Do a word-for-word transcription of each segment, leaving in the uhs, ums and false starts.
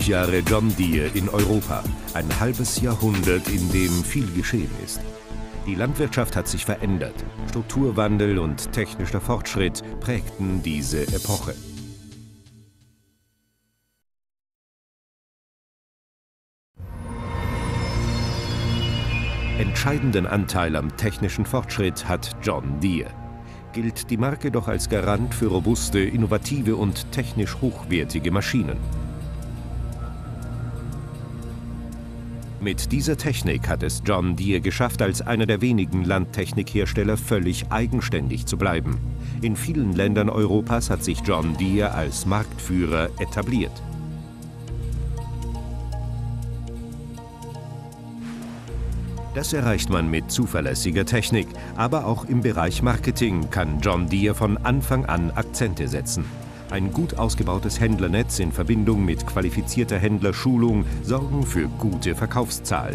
Jahre John Deere in Europa. Ein halbes Jahrhundert, in dem viel geschehen ist. Die Landwirtschaft hat sich verändert. Strukturwandel und technischer Fortschritt prägten diese Epoche. Entscheidenden Anteil am technischen Fortschritt hat John Deere. Gilt die Marke doch als Garant für robuste, innovative und technisch hochwertige Maschinen. Mit dieser Technik hat es John Deere geschafft, als einer der wenigen Landtechnikhersteller völlig eigenständig zu bleiben. In vielen Ländern Europas hat sich John Deere als Marktführer etabliert. Das erreicht man mit zuverlässiger Technik, aber auch im Bereich Marketing kann John Deere von Anfang an Akzente setzen. Ein gut ausgebautes Händlernetz in Verbindung mit qualifizierter Händlerschulung sorgen für gute Verkaufszahlen.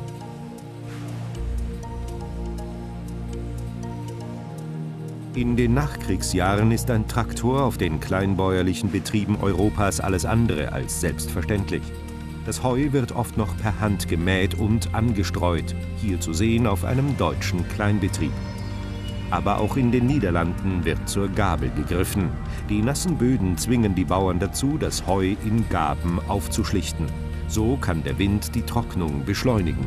In den Nachkriegsjahren ist ein Traktor auf den kleinbäuerlichen Betrieben Europas alles andere als selbstverständlich. Das Heu wird oft noch per Hand gemäht und angestreut, hier zu sehen auf einem deutschen Kleinbetrieb. Aber auch in den Niederlanden wird zur Gabel gegriffen. Die nassen Böden zwingen die Bauern dazu, das Heu in Gaben aufzuschlichten. So kann der Wind die Trocknung beschleunigen.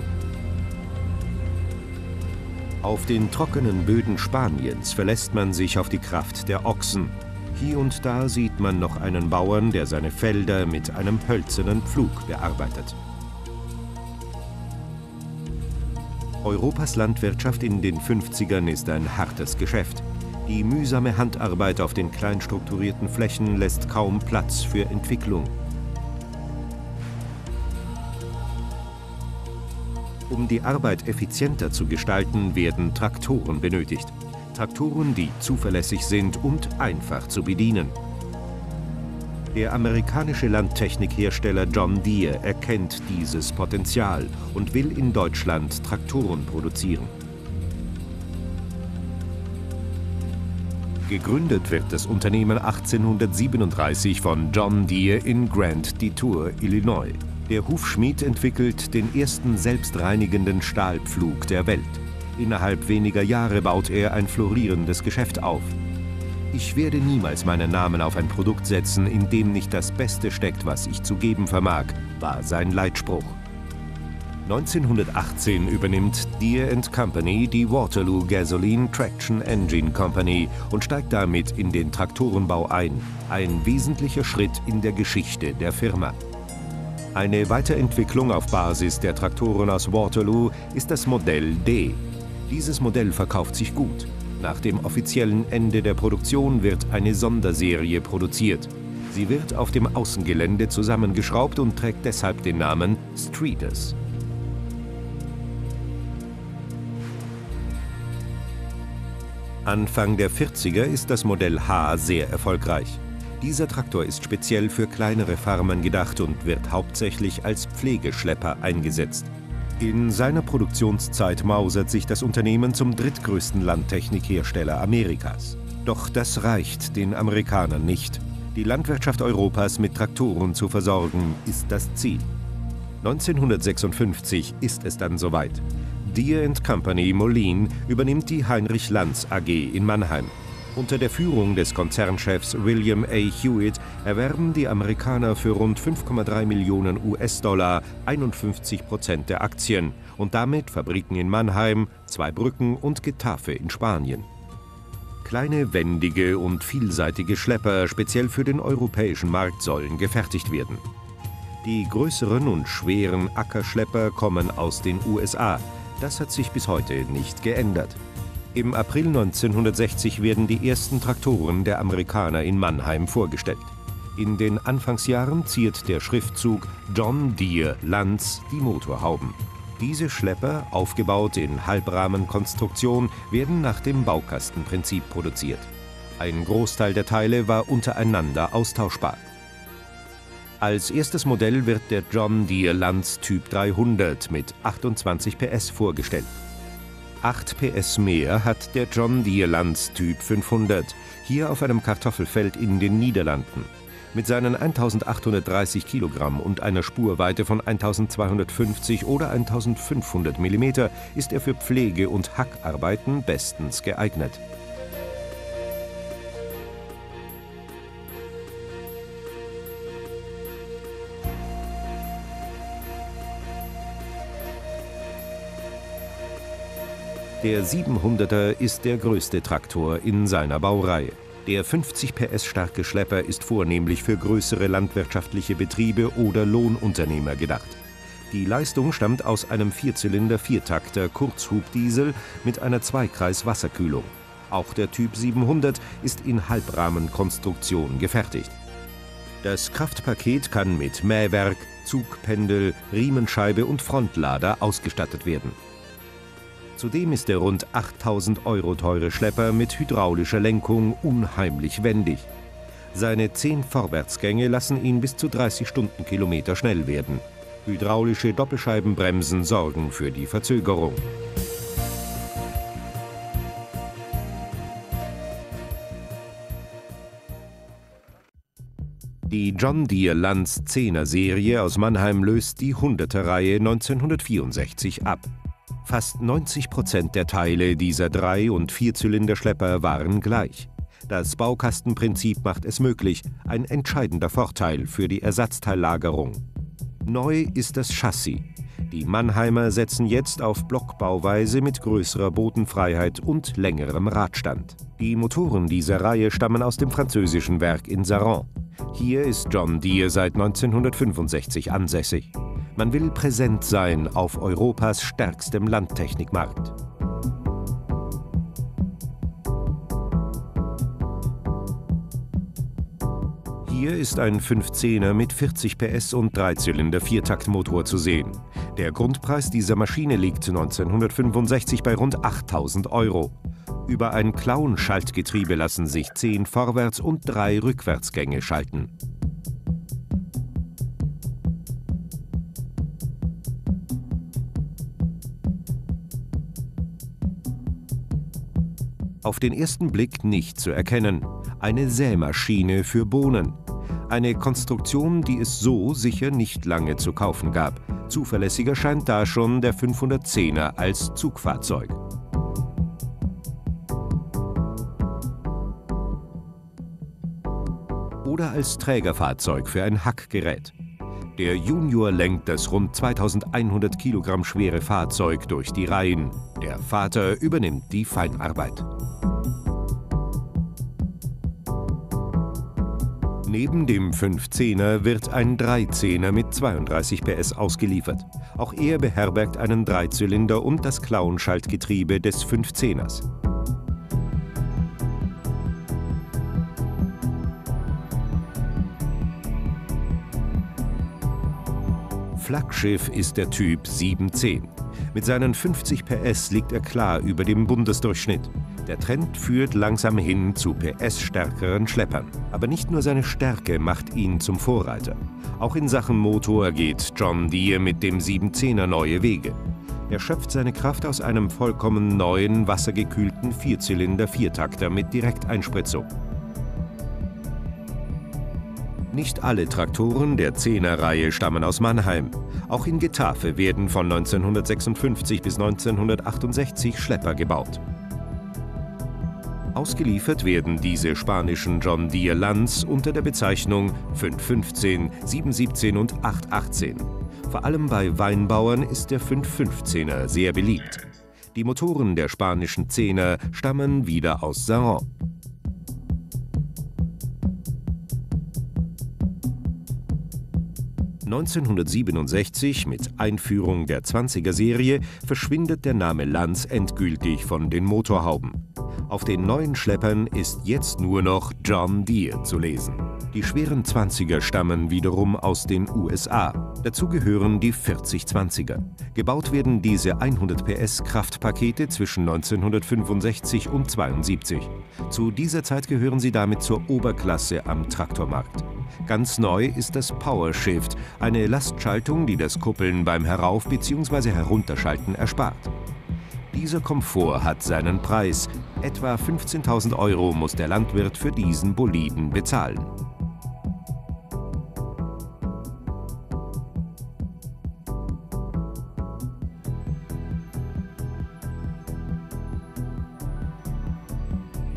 Auf den trockenen Böden Spaniens verlässt man sich auf die Kraft der Ochsen. Hier und da sieht man noch einen Bauern, der seine Felder mit einem hölzernen Pflug bearbeitet. Europas Landwirtschaft in den fünfzigern ist ein hartes Geschäft. Die mühsame Handarbeit auf den klein strukturierten Flächen lässt kaum Platz für Entwicklung. Um die Arbeit effizienter zu gestalten, werden Traktoren benötigt. Traktoren, die zuverlässig sind und einfach zu bedienen. Der amerikanische Landtechnikhersteller John Deere erkennt dieses Potenzial und will in Deutschland Traktoren produzieren. Gegründet wird das Unternehmen achtzehnhundertsiebenunddreißig von John Deere in Grand Detour, Illinois. Der Hufschmied entwickelt den ersten selbstreinigenden Stahlpflug der Welt. Innerhalb weniger Jahre baut er ein florierendes Geschäft auf. Ich werde niemals meinen Namen auf ein Produkt setzen, in dem nicht das Beste steckt, was ich zu geben vermag, war sein Leitspruch. neunzehnhundertachtzehn übernimmt Deere and Company die Waterloo Gasoline Traction Engine Company und steigt damit in den Traktorenbau ein. Ein wesentlicher Schritt in der Geschichte der Firma. Eine Weiterentwicklung auf Basis der Traktoren aus Waterloo ist das Modell D. Dieses Modell verkauft sich gut. Nach dem offiziellen Ende der Produktion wird eine Sonderserie produziert. Sie wird auf dem Außengelände zusammengeschraubt und trägt deshalb den Namen Streeters. Anfang der vierziger ist das Modell H sehr erfolgreich. Dieser Traktor ist speziell für kleinere Farmen gedacht und wird hauptsächlich als Pflegeschlepper eingesetzt. In seiner Produktionszeit mausert sich das Unternehmen zum drittgrößten Landtechnikhersteller Amerikas. Doch das reicht den Amerikanern nicht. Die Landwirtschaft Europas mit Traktoren zu versorgen, ist das Ziel. neunzehnhundertsechsundfünfzig ist es dann soweit. Deere and Company Moline übernimmt die Heinrich Lanz A G in Mannheim. Unter der Führung des Konzernchefs William A. Hewitt erwerben die Amerikaner für rund fünf Komma drei Millionen U S-Dollar einundfünfzig Prozent der Aktien und damit Fabriken in Mannheim, Zweibrücken und Getafe in Spanien. Kleine, wendige und vielseitige Schlepper speziell für den europäischen Markt sollen gefertigt werden. Die größeren und schweren Ackerschlepper kommen aus den U S A. Das hat sich bis heute nicht geändert. Im April neunzehnhundertsechzig werden die ersten Traktoren der Amerikaner in Mannheim vorgestellt. In den Anfangsjahren ziert der Schriftzug John Deere Lanz die Motorhauben. Diese Schlepper, aufgebaut in Halbrahmenkonstruktion, werden nach dem Baukastenprinzip produziert. Ein Großteil der Teile war untereinander austauschbar. Als erstes Modell wird der John Deere Lanz Typ dreihundert mit achtundzwanzig P S vorgestellt. acht P S mehr hat der John Deere Lanz Typ fünfhundert, hier auf einem Kartoffelfeld in den Niederlanden. Mit seinen eintausendachthundertdreißig Kilogramm und einer Spurweite von eintausendzweihundertfünfzig oder eintausendfünfhundert Millimeter ist er für Pflege- und Hackarbeiten bestens geeignet. Der siebenhunderter ist der größte Traktor in seiner Baureihe. Der fünfzig P S starke Schlepper ist vornehmlich für größere landwirtschaftliche Betriebe oder Lohnunternehmer gedacht. Die Leistung stammt aus einem Vierzylinder-Viertakter Kurzhubdiesel mit einer Zweikreis-Wasserkühlung. Auch der Typ siebenhundert ist in Halbrahmenkonstruktion gefertigt. Das Kraftpaket kann mit Mähwerk, Zugpendel, Riemenscheibe und Frontlader ausgestattet werden. Zudem ist der rund achttausend Euro teure Schlepper mit hydraulischer Lenkung unheimlich wendig. Seine zehn Vorwärtsgänge lassen ihn bis zu dreißig Stundenkilometer schnell werden. Hydraulische Doppelscheibenbremsen sorgen für die Verzögerung. Die John Deere Lanz zehner Serie aus Mannheim löst die hunderter-Reihe neunzehnhundertvierundsechzig ab. Fast neunzig Prozent der Teile dieser Drei- und Vierzylinderschlepper waren gleich. Das Baukastenprinzip macht es möglich, ein entscheidender Vorteil für die Ersatzteillagerung. Neu ist das Chassis. Die Mannheimer setzen jetzt auf Blockbauweise mit größerer Bodenfreiheit und längerem Radstand. Die Motoren dieser Reihe stammen aus dem französischen Werk in Saran. Hier ist John Deere seit neunzehnhundertfünfundsechzig ansässig. Man will präsent sein auf Europas stärkstem Landtechnikmarkt. Hier ist ein Fünfzehner mit vierzig P S und Dreizylinder-Viertaktmotor zu sehen. Der Grundpreis dieser Maschine liegt neunzehnhundertfünfundsechzig bei rund achttausend Euro. Über ein Clown-Schaltgetriebe lassen sich zehn Vorwärts- und drei Rückwärtsgänge schalten. Auf den ersten Blick nicht zu erkennen. Eine Sämaschine für Bohnen. Eine Konstruktion, die es so sicher nicht lange zu kaufen gab. Zuverlässiger scheint da schon der fünfhundertzehner als Zugfahrzeug. Oder als Trägerfahrzeug für ein Hackgerät. Der Junior lenkt das rund zweitausendeinhundert Kilogramm schwere Fahrzeug durch die Reihen. Der Vater übernimmt die Feinarbeit. Neben dem Fünfzehner wird ein Dreizehner mit zweiunddreißig P S ausgeliefert. Auch er beherbergt einen Dreizylinder und das Clown-Schaltgetriebe des Fünfzehners. Flaggschiff ist der Typ siebenzehn. Mit seinen fünfzig P S liegt er klar über dem Bundesdurchschnitt. Der Trend führt langsam hin zu P S-stärkeren Schleppern. Aber nicht nur seine Stärke macht ihn zum Vorreiter. Auch in Sachen Motor geht John Deere mit dem siebenzehner neue Wege. Er schöpft seine Kraft aus einem vollkommen neuen, wassergekühlten Vierzylinder-Viertakter mit Direkteinspritzung. Nicht alle Traktoren der zehner-Reihe stammen aus Mannheim. Auch in Getafe werden von neunzehnhundertsechsundfünfzig bis neunzehnhundertachtundsechzig Schlepper gebaut. Ausgeliefert werden diese spanischen John Deere Lanz unter der Bezeichnung fünf fünfzehn, sieben siebzehn und acht achtzehn. Vor allem bei Weinbauern ist der fünf fünfzehner sehr beliebt. Die Motoren der spanischen Zehner stammen wieder aus Saran. neunzehnhundertsiebenundsechzig, mit Einführung der zwanziger Serie, verschwindet der Name Lanz endgültig von den Motorhauben. Auf den neuen Schleppern ist jetzt nur noch John Deere zu lesen. Die schweren zwanziger stammen wiederum aus den U S A. Dazu gehören die vierzig zwanziger. Gebaut werden diese hundert P S Kraftpakete zwischen neunzehnhundertfünfundsechzig und zweiundsiebzig. Zu dieser Zeit gehören sie damit zur Oberklasse am Traktormarkt. Ganz neu ist das PowerShift, eine Lastschaltung, die das Kuppeln beim Herauf- bzw. Herunterschalten erspart. Dieser Komfort hat seinen Preis. Etwa fünfzehntausend Euro muss der Landwirt für diesen Boliden bezahlen.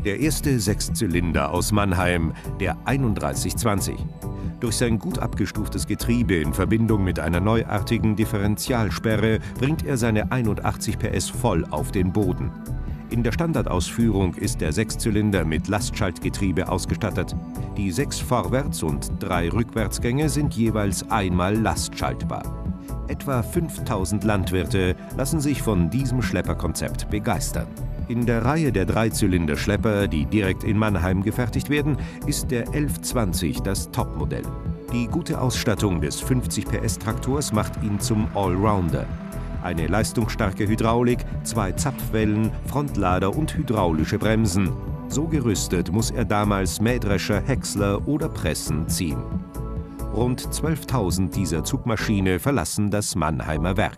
Der erste Sechszylinder aus Mannheim, der einunddreißig zwanzig. Durch sein gut abgestuftes Getriebe in Verbindung mit einer neuartigen Differentialsperre bringt er seine einundachtzig P S voll auf den Boden. In der Standardausführung ist der Sechszylinder mit Lastschaltgetriebe ausgestattet. Die sechs Vorwärts- und drei Rückwärtsgänge sind jeweils einmal lastschaltbar. Etwa fünftausend Landwirte lassen sich von diesem Schlepperkonzept begeistern. In der Reihe der Dreizylinder-Schlepper, die direkt in Mannheim gefertigt werden, ist der elf zwanzig das Topmodell. Die gute Ausstattung des fünfzig P S-Traktors macht ihn zum Allrounder. Eine leistungsstarke Hydraulik, zwei Zapfwellen, Frontlader und hydraulische Bremsen. So gerüstet muss er damals Mähdrescher, Häcksler oder Pressen ziehen. Rund zwölftausend dieser Zugmaschine verlassen das Mannheimer Werk.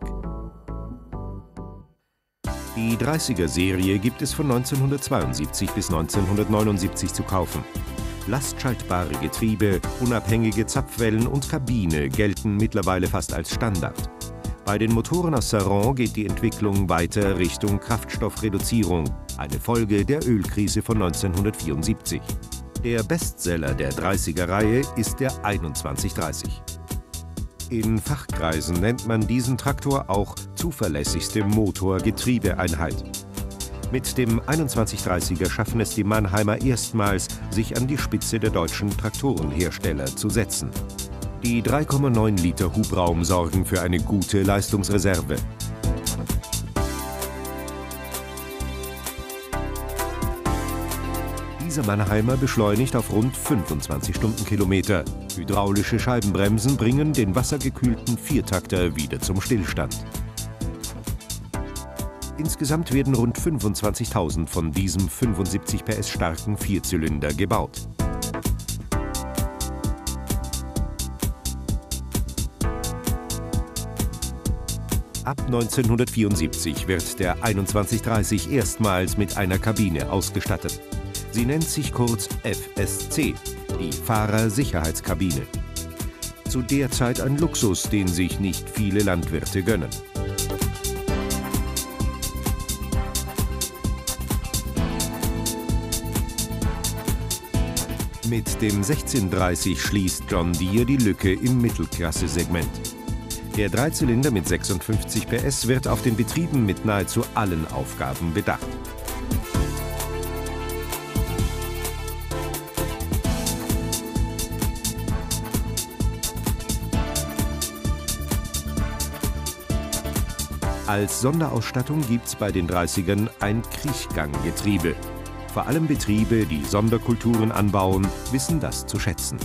Die dreißiger-Serie gibt es von neunzehnhundertzweiundsiebzig bis neunzehnhundertneunundsiebzig zu kaufen. Lastschaltbare Getriebe, unabhängige Zapfwellen und Kabine gelten mittlerweile fast als Standard. Bei den Motoren aus Saron geht die Entwicklung weiter Richtung Kraftstoffreduzierung, eine Folge der Ölkrise von neunzehnhundertvierundsiebzig. Der Bestseller der dreißiger-Reihe ist der einundzwanzig dreißig. In Fachkreisen nennt man diesen Traktor auch zuverlässigste Motor-Getriebe-Einheit. Mit dem einundzwanzig dreißiger schaffen es die Mannheimer erstmals, sich an die Spitze der deutschen Traktorenhersteller zu setzen. Die drei Komma neun Liter Hubraum sorgen für eine gute Leistungsreserve. Dieser Mannheimer beschleunigt auf rund fünfundzwanzig Stundenkilometer. Hydraulische Scheibenbremsen bringen den wassergekühlten Viertakter wieder zum Stillstand. Insgesamt werden rund fünfundzwanzigtausend von diesem fünfundsiebzig P S starken Vierzylinder gebaut. Ab neunzehnhundertvierundsiebzig wird der einundzwanzig dreißig erstmals mit einer Kabine ausgestattet. Sie nennt sich kurz F S C, die Fahrersicherheitskabine. Zu der Zeit ein Luxus, den sich nicht viele Landwirte gönnen. Mit dem sechzehn dreißig schließt John Deere die Lücke im Mittelklasse-Segment. Der Dreizylinder mit sechsundfünfzig P S wird auf den Betrieben mit nahezu allen Aufgaben bedacht. Als Sonderausstattung gibt's bei den dreißigern ein Kriechganggetriebe. Vor allem Betriebe, die Sonderkulturen anbauen, wissen das zu schätzen.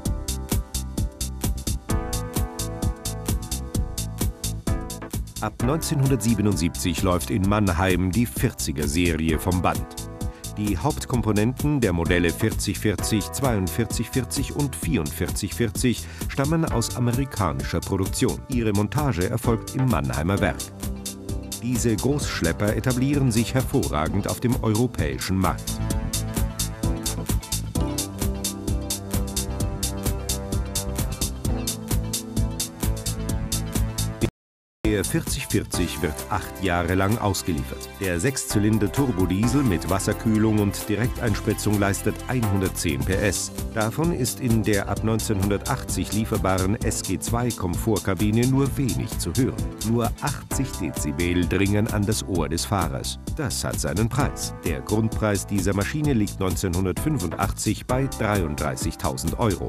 Ab neunzehnhundertsiebenundsiebzig läuft in Mannheim die vierziger-Serie vom Band. Die Hauptkomponenten der Modelle vierzig vierzig, zweiundvierzig vierzig und vierundvierzig vierzig stammen aus amerikanischer Produktion. Ihre Montage erfolgt im Mannheimer Werk. Diese Großschlepper etablieren sich hervorragend auf dem europäischen Markt. Der vierzig vierzig wird acht Jahre lang ausgeliefert. Der Sechszylinder-Turbodiesel mit Wasserkühlung und Direkteinspritzung leistet hundertzehn P S. Davon ist in der ab neunzehnhundertachtzig lieferbaren S G zwei Komfortkabine nur wenig zu hören. Nur achtzig Dezibel dringen an das Ohr des Fahrers. Das hat seinen Preis. Der Grundpreis dieser Maschine liegt neunzehnhundertfünfundachtzig bei dreiunddreißigtausend Euro.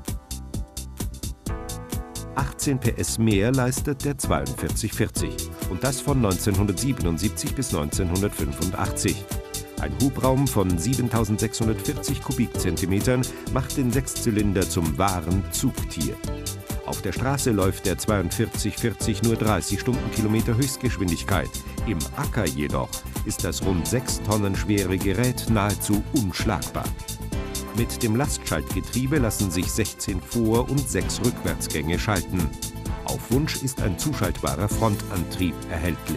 achtzehn P S mehr leistet der zweiundvierzig vierzig und das von neunzehnhundertsiebenundsiebzig bis neunzehnhundertfünfundachtzig. Ein Hubraum von siebentausendsechshundertvierzig Kubikzentimetern macht den Sechszylinder zum wahren Zugtier. Auf der Straße läuft der zweiundvierzig vierzig nur dreißig Stundenkilometer Höchstgeschwindigkeit. Im Acker jedoch ist das rund sechs Tonnen schwere Gerät nahezu unschlagbar. Mit dem Lastschaltgetriebe lassen sich sechzehn Vor- und sechs Rückwärtsgänge schalten. Auf Wunsch ist ein zuschaltbarer Frontantrieb erhältlich.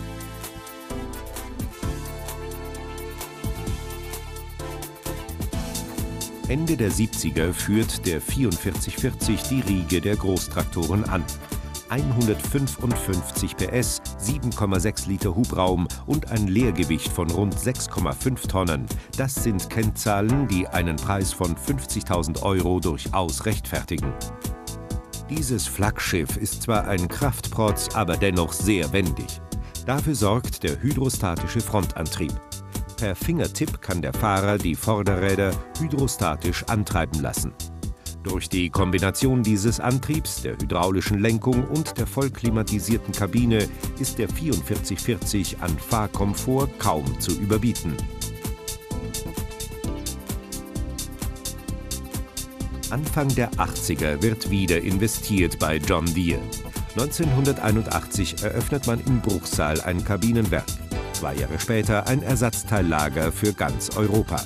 Ende der siebziger führt der vierundvierzig vierzig die Riege der Großtraktoren an. hundertfünfundfünfzig P S, sieben Komma sechs Liter Hubraum und ein Leergewicht von rund sechs Komma fünf Tonnen. Das sind Kennzahlen, die einen Preis von fünfzigtausend Euro durchaus rechtfertigen. Dieses Flaggschiff ist zwar ein Kraftprotz, aber dennoch sehr wendig. Dafür sorgt der hydrostatische Frontantrieb. Per Fingertipp kann der Fahrer die Vorderräder hydrostatisch antreiben lassen. Durch die Kombination dieses Antriebs, der hydraulischen Lenkung und der vollklimatisierten Kabine ist der vierundvierzig vierzig an Fahrkomfort kaum zu überbieten. Anfang der achtziger wird wieder investiert bei John Deere. neunzehnhunderteinundachtzig eröffnet man im Bruchsal ein Kabinenwerk. Zwei Jahre später ein Ersatzteillager für ganz Europa.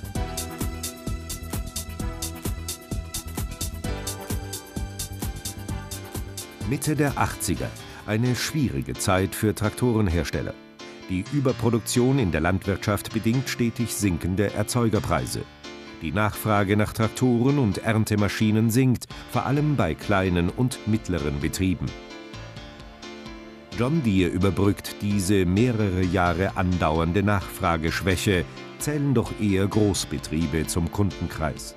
Mitte der achtziger, eine schwierige Zeit für Traktorenhersteller. Die Überproduktion in der Landwirtschaft bedingt stetig sinkende Erzeugerpreise. Die Nachfrage nach Traktoren und Erntemaschinen sinkt, vor allem bei kleinen und mittleren Betrieben. John Deere überbrückt diese mehrere Jahre andauernde Nachfrageschwäche, zählen doch eher Großbetriebe zum Kundenkreis.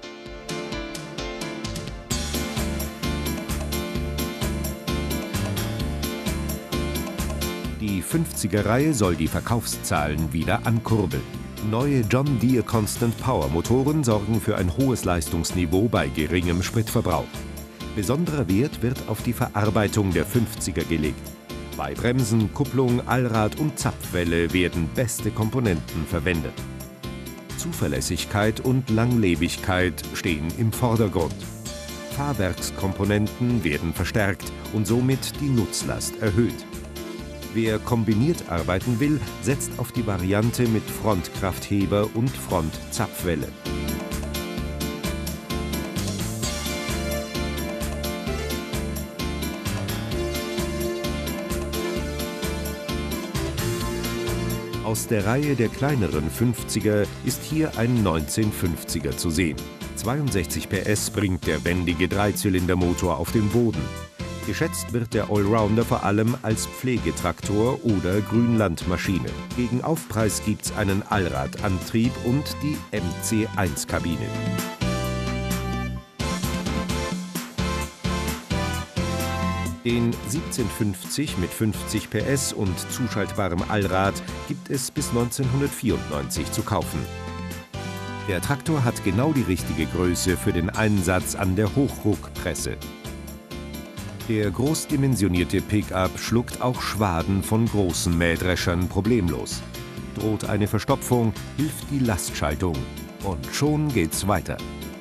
Die fünfziger-Reihe soll die Verkaufszahlen wieder ankurbeln. Neue John Deere Constant Power Motoren sorgen für ein hohes Leistungsniveau bei geringem Spritverbrauch. Besonderer Wert wird auf die Verarbeitung der fünfziger gelegt. Bei Bremsen, Kupplung, Allrad und Zapfwelle werden beste Komponenten verwendet. Zuverlässigkeit und Langlebigkeit stehen im Vordergrund. Fahrwerkskomponenten werden verstärkt und somit die Nutzlast erhöht. Wer kombiniert arbeiten will, setzt auf die Variante mit Frontkraftheber und Frontzapfwelle. Aus der Reihe der kleineren fünfziger ist hier ein neunzehnhundertfünfziger zu sehen. zweiundsechzig P S bringt der wendige Dreizylindermotor auf den Boden. Geschätzt wird der Allrounder vor allem als Pflegetraktor oder Grünlandmaschine. Gegen Aufpreis gibt's einen Allradantrieb und die M C eins Kabine. Den siebzehnhundertfünfzig mit fünfzig P S und zuschaltbarem Allrad gibt es bis neunzehnhundertvierundneunzig zu kaufen. Der Traktor hat genau die richtige Größe für den Einsatz an der Hochruckpresse. Der großdimensionierte Pickup schluckt auch Schwaden von großen Mähdreschern problemlos. Droht eine Verstopfung, hilft die Lastschaltung. Und schon geht's weiter.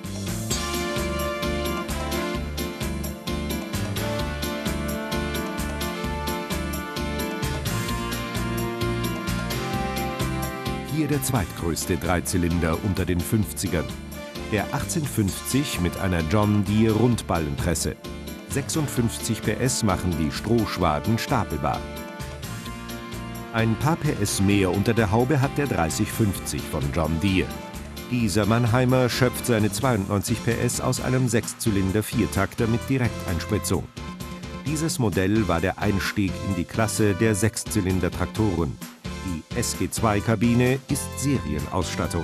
Hier der zweitgrößte Dreizylinder unter den fünfzigern. Der achtzehnhundertfünfzig mit einer John Deere Rundballenpresse. sechsundfünfzig P S machen die Strohschwaden stapelbar. Ein paar P S mehr unter der Haube hat der dreißig fünfzig von John Deere. Dieser Mannheimer schöpft seine zweiundneunzig P S aus einem Sechszylinder-Viertakter mit Direkteinspritzung. Dieses Modell war der Einstieg in die Klasse der Sechszylinder-Traktoren. Die S G zwei Kabine ist Serienausstattung.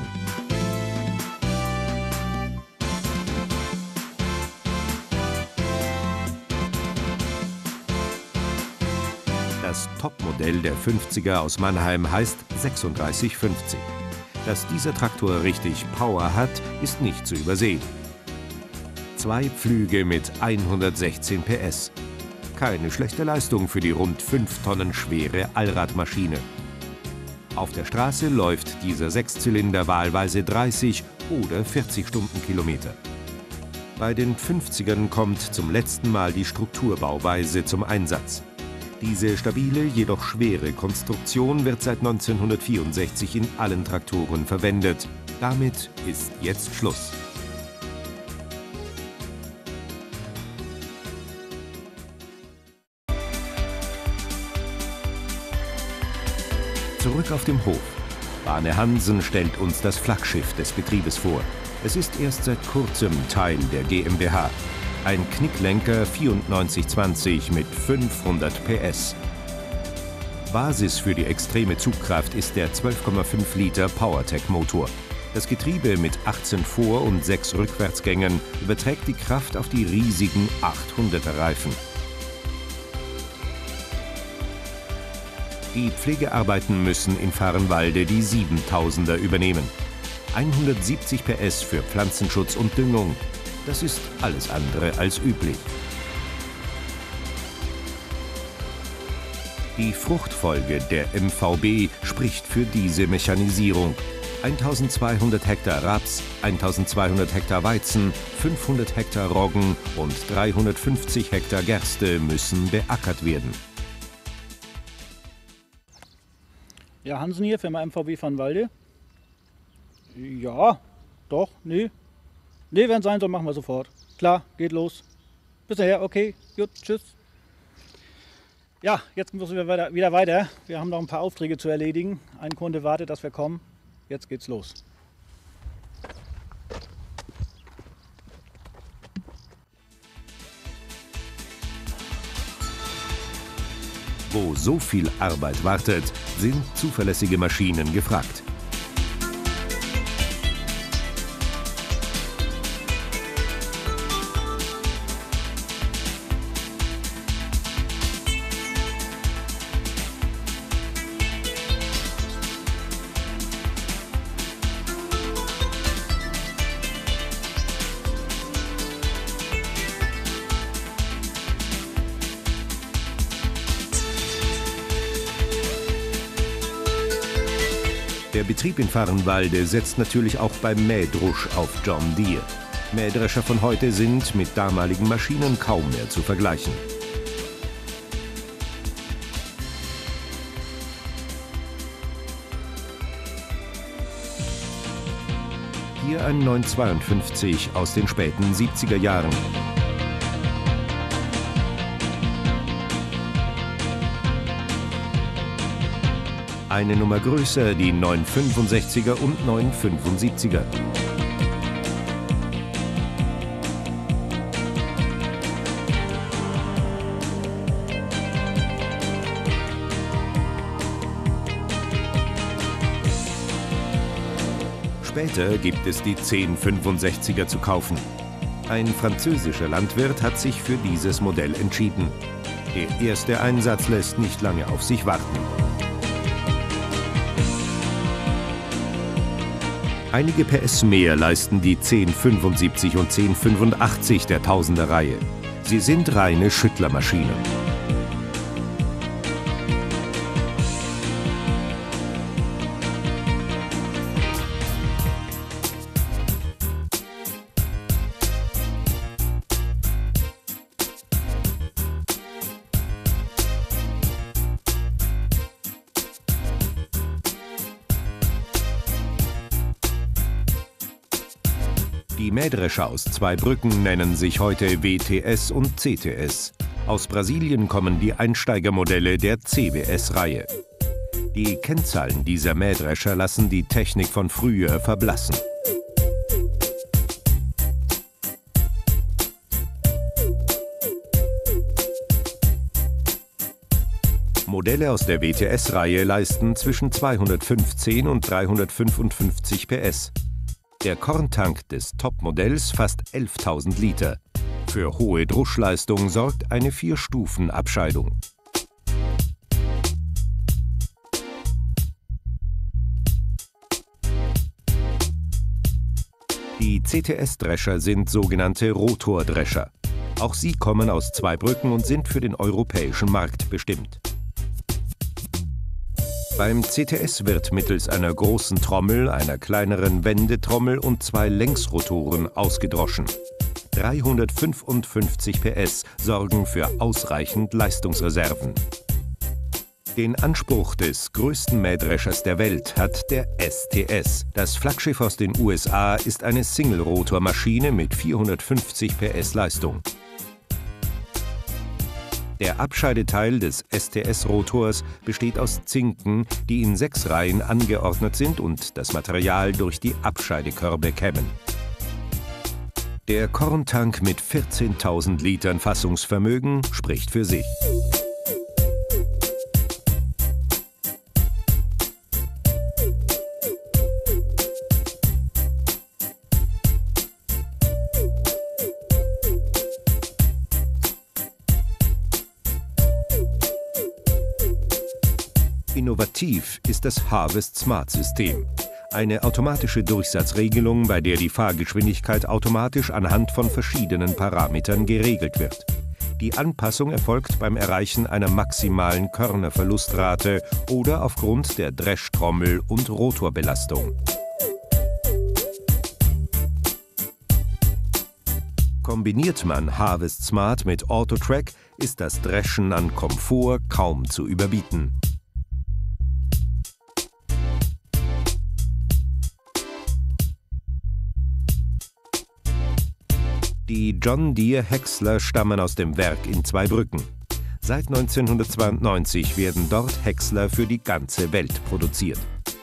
Das Topmodell der fünfziger aus Mannheim heißt sechsunddreißig fünfzig. Dass dieser Traktor richtig Power hat, ist nicht zu übersehen. Zwei Pflüge mit hundertsechzehn P S. Keine schlechte Leistung für die rund fünf Tonnen schwere Allradmaschine. Auf der Straße läuft dieser Sechszylinder wahlweise dreißig oder vierzig Stundenkilometer. Bei den fünfzigern kommt zum letzten Mal die Strukturbauweise zum Einsatz. Diese stabile, jedoch schwere Konstruktion wird seit neunzehnhundertvierundsechzig in allen Traktoren verwendet. Damit ist jetzt Schluss. Zurück auf dem Hof. Bane Hansen stellt uns das Flaggschiff des Betriebes vor. Es ist erst seit kurzem Teil der GmbH. Ein Knicklenker vierundneunzig zwanzig mit fünfhundert P S. Basis für die extreme Zugkraft ist der zwölf Komma fünf Liter PowerTech-Motor. Das Getriebe mit achtzehn Vor- und sechs Rückwärtsgängen überträgt die Kraft auf die riesigen achthunderter Reifen. Die Pflegearbeiten müssen in Vahrenwalde die siebentausender übernehmen. hundertsiebzig P S für Pflanzenschutz und Düngung. Das ist alles andere als üblich. Die Fruchtfolge der M V B spricht für diese Mechanisierung. eintausendzweihundert Hektar Raps, eintausendzweihundert Hektar Weizen, fünfhundert Hektar Roggen und dreihundertfünfzig Hektar Gerste müssen beackert werden. Ja, Hansen hier, Firma M V B Vahrenwalde. Ja, doch, nee. Nee, wenn es sein soll, machen wir sofort. Klar, geht los. Bis daher, okay, gut, tschüss. Ja, jetzt müssen wir weiter, wieder weiter. Wir haben noch ein paar Aufträge zu erledigen. Ein Kunde wartet, dass wir kommen. Jetzt geht's los. Wo so viel Arbeit wartet, sind zuverlässige Maschinen gefragt. Der Betrieb in Vahrenwalde setzt natürlich auch beim Mähdrusch auf John Deere. Mähdrescher von heute sind mit damaligen Maschinen kaum mehr zu vergleichen. Hier ein neunhundertzweiundfünfzig aus den späten siebziger Jahren. Eine Nummer größer die neunhundertfünfundsechziger und neunhundertfünfundsiebziger. Später gibt es die zehn fünfundsechziger zu kaufen. Ein französischer Landwirt hat sich für dieses Modell entschieden. Der erste Einsatz lässt nicht lange auf sich warten. Einige P S mehr leisten die zehn fünfundsiebzig und zehn fünfundachtzig der Tausender-Reihe. Sie sind reine Schüttlermaschinen. Die Mähdrescher aus Zweibrücken nennen sich heute W T S und C T S. Aus Brasilien kommen die Einsteigermodelle der C W S-Reihe. Die Kennzahlen dieser Mähdrescher lassen die Technik von früher verblassen. Modelle aus der W T S-Reihe leisten zwischen zweihundertfünfzehn und dreihundertfünfundfünfzig P S. Der Korntank des Topmodells fasst elftausend Liter. Für hohe Druschleistung sorgt eine Vier-Stufen-Abscheidung. Die C T S-Drescher sind sogenannte Rotordrescher. Auch sie kommen aus Zweibrücken und sind für den europäischen Markt bestimmt. Beim C T S wird mittels einer großen Trommel, einer kleineren Wendetrommel und zwei Längsrotoren ausgedroschen. dreihundertfünfundfünfzig P S sorgen für ausreichend Leistungsreserven. Den Anspruch des größten Mähdreschers der Welt hat der S T S. Das Flaggschiff aus den U S A ist eine Single-Rotor-Maschine mit vierhundertfünfzig P S Leistung. Der Abscheideteil des S T S-Rotors besteht aus Zinken, die in sechs Reihen angeordnet sind und das Material durch die Abscheidekörbe kämmen. Der Korntank mit vierzehntausend Litern Fassungsvermögen spricht für sich. Innovativ ist das Harvest Smart-System. Eine automatische Durchsatzregelung, bei der die Fahrgeschwindigkeit automatisch anhand von verschiedenen Parametern geregelt wird. Die Anpassung erfolgt beim Erreichen einer maximalen Körnerverlustrate oder aufgrund der Dreschtrommel- und Rotorbelastung. Kombiniert man Harvest Smart mit Autotrack, ist das Dreschen an Komfort kaum zu überbieten. Die John Deere Häcksler stammen aus dem Werk in Zweibrücken. Seit neunzehnhundertzweiundneunzig werden dort Häcksler für die ganze Welt produziert.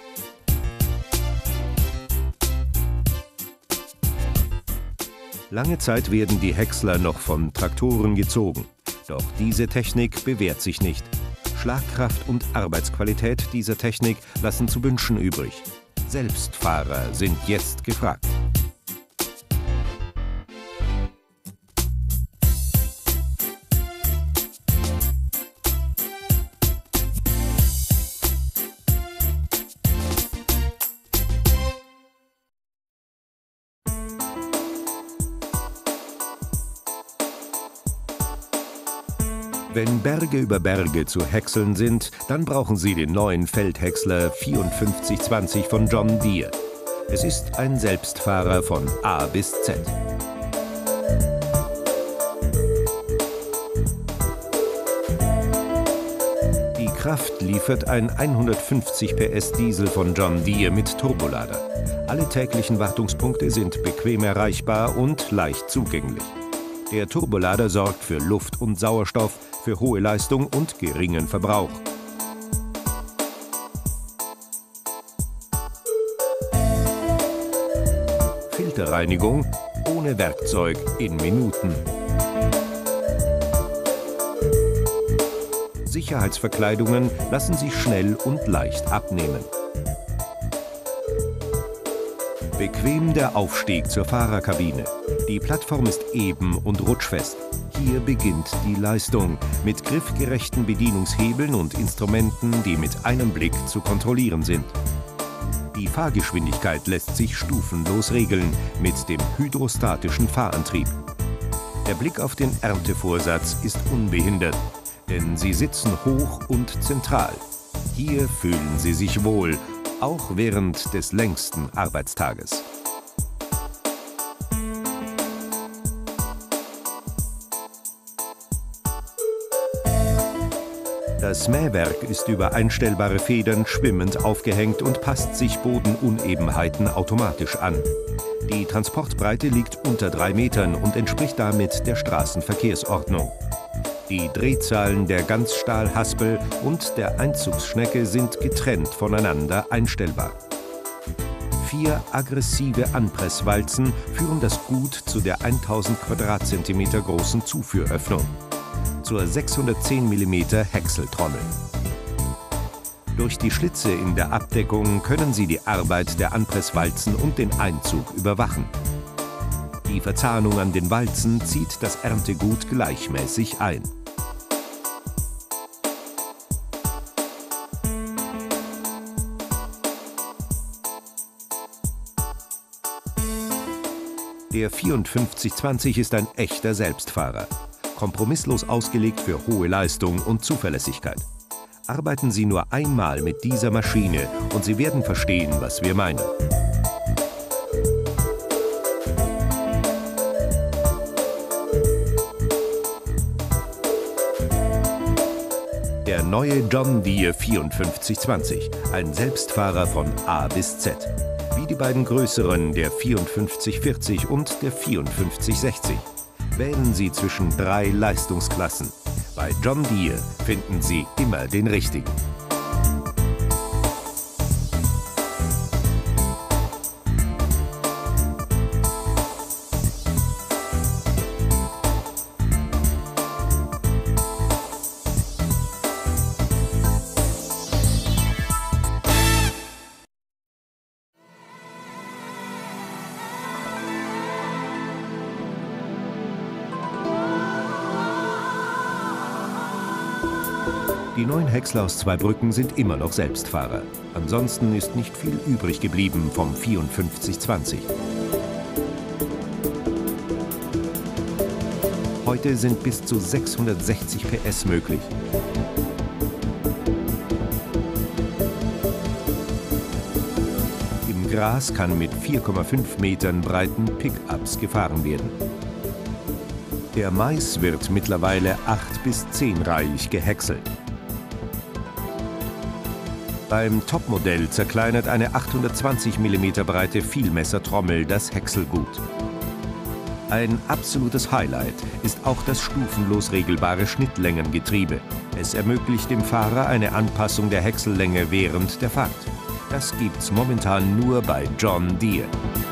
Lange Zeit werden die Häcksler noch von Traktoren gezogen. Doch diese Technik bewährt sich nicht. Schlagkraft und Arbeitsqualität dieser Technik lassen zu wünschen übrig. Selbstfahrer sind jetzt gefragt. Wenn Berge über Berge zu häckseln sind, dann brauchen Sie den neuen Feldhäcksler vierundfünfzig zwanzig von John Deere. Es ist ein Selbstfahrer von A bis Z. Die Kraft liefert ein hundertfünfzig P S Diesel von John Deere mit Turbolader. Alle täglichen Wartungspunkte sind bequem erreichbar und leicht zugänglich. Der Turbolader sorgt für Luft und Sauerstoff, für hohe Leistung und geringen Verbrauch. Filterreinigung ohne Werkzeug in Minuten. Sicherheitsverkleidungen lassen sich schnell und leicht abnehmen. Bequem der Aufstieg zur Fahrerkabine. Die Plattform ist eben und rutschfest. Hier beginnt die Leistung mit griffgerechten Bedienungshebeln und Instrumenten, die mit einem Blick zu kontrollieren sind. Die Fahrgeschwindigkeit lässt sich stufenlos regeln mit dem hydrostatischen Fahrantrieb. Der Blick auf den Erntevorsatz ist unbehindert, denn Sie sitzen hoch und zentral. Hier fühlen Sie sich wohl, auch während des längsten Arbeitstages. Das Mähwerk ist über einstellbare Federn schwimmend aufgehängt und passt sich Bodenunebenheiten automatisch an. Die Transportbreite liegt unter drei Metern und entspricht damit der Straßenverkehrsordnung. Die Drehzahlen der Ganzstahlhaspel und der Einzugsschnecke sind getrennt voneinander einstellbar. Vier aggressive Anpresswalzen führen das Gut zu der tausend Quadratzentimeter großen Zuführöffnung, zur sechshundertzehn Millimeter Häckseltrommel. Durch die Schlitze in der Abdeckung können Sie die Arbeit der Anpresswalzen und den Einzug überwachen. Die Verzahnung an den Walzen zieht das Erntegut gleichmäßig ein. Der vierundfünfzig zwanzig ist ein echter Selbstfahrer. Kompromisslos ausgelegt für hohe Leistung und Zuverlässigkeit. Arbeiten Sie nur einmal mit dieser Maschine und Sie werden verstehen, was wir meinen. Der neue John Deere vierundfünfzig zwanzig, ein Selbstfahrer von A bis Z. Wie die beiden größeren, der vierundfünfzig vierzig und der vierundfünfzig sechzig. Wählen Sie zwischen drei Leistungsklassen. Bei John Deere finden Sie immer den richtigen. Die Die neuen Häcksler aus Zweibrücken sind immer noch Selbstfahrer. Ansonsten ist nicht viel übrig geblieben vom vierundfünfzig zwanzig. Heute sind bis zu sechshundertsechzig P S möglich. Im Gras kann mit vier Komma fünf Metern breiten Pickups gefahren werden. Der Mais wird mittlerweile acht- bis zehnreihig gehäckselt. Beim Topmodell zerkleinert eine achthundertzwanzig Millimeter breite Vielmessertrommel das Häckselgut. Ein absolutes Highlight ist auch das stufenlos regelbare Schnittlängengetriebe. Es ermöglicht dem Fahrer eine Anpassung der Häcksellänge während der Fahrt. Das gibt's momentan nur bei John Deere.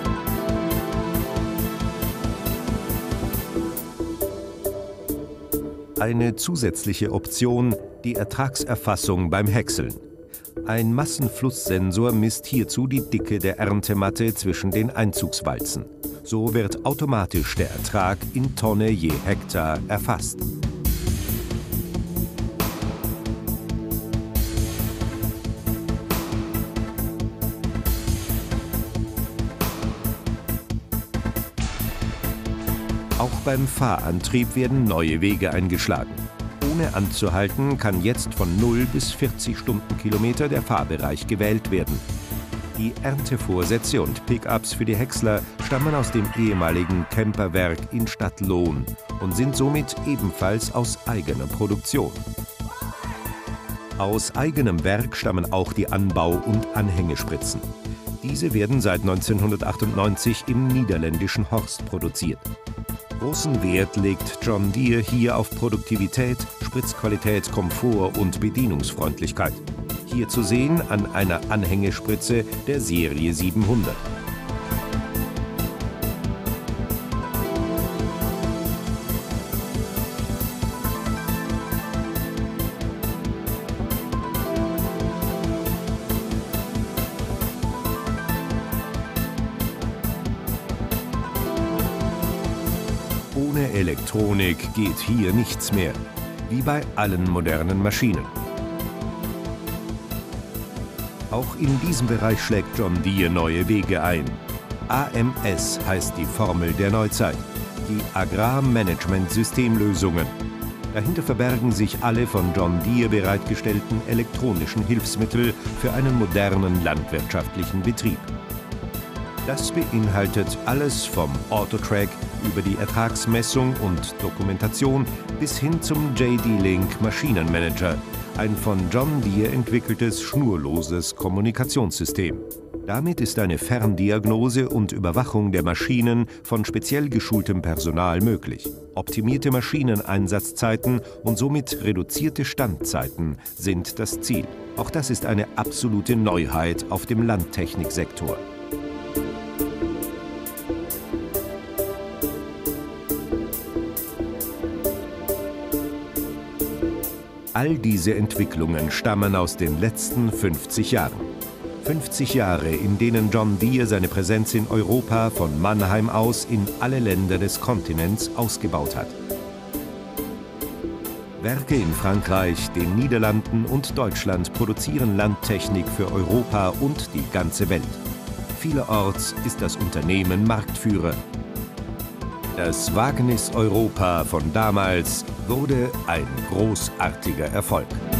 Eine zusätzliche Option, die Ertragserfassung beim Häckseln. Ein Massenflusssensor misst hierzu die Dicke der Erntematte zwischen den Einzugswalzen. So wird automatisch der Ertrag in Tonne je Hektar erfasst. Auch beim Fahrantrieb werden neue Wege eingeschlagen. Ohne anzuhalten kann jetzt von null bis vierzig Stundenkilometer der Fahrbereich gewählt werden. Die Erntevorsätze und Pickups für die Häcksler stammen aus dem ehemaligen Camperwerk in Stadtlohn und sind somit ebenfalls aus eigener Produktion. Aus eigenem Werk stammen auch die Anbau- und Anhängespritzen. Diese werden seit neunzehnhundertachtundneunzig im niederländischen Horst produziert. Großen Wert legt John Deere hier auf Produktivität, Spritzqualität, Komfort und Bedienungsfreundlichkeit. Hier zu sehen an einer Anhängespritze der Serie siebenhundert. Ohne Elektronik geht hier nichts mehr, wie bei allen modernen Maschinen. Auch in diesem Bereich schlägt John Deere neue Wege ein. A M S heißt die Formel der Neuzeit, die Agrarmanagement-Systemlösungen. Dahinter verbergen sich alle von John Deere bereitgestellten elektronischen Hilfsmittel für einen modernen landwirtschaftlichen Betrieb. Das beinhaltet alles vom Autotrack über die Ertragsmessung und Dokumentation bis hin zum J D-Link Maschinenmanager, ein von John Deere entwickeltes schnurloses Kommunikationssystem. Damit ist eine Ferndiagnose und Überwachung der Maschinen von speziell geschultem Personal möglich. Optimierte Maschineneinsatzzeiten und somit reduzierte Standzeiten sind das Ziel. Auch das ist eine absolute Neuheit auf dem Landtechniksektor. All diese Entwicklungen stammen aus den letzten fünfzig Jahren. fünfzig Jahre, in denen John Deere seine Präsenz in Europa von Mannheim aus in alle Länder des Kontinents ausgebaut hat. Werke in Frankreich, den Niederlanden und Deutschland produzieren Landtechnik für Europa und die ganze Welt. Vielerorts ist das Unternehmen Marktführer. Das Wagnis Europa von damals wurde ein großartiger Erfolg.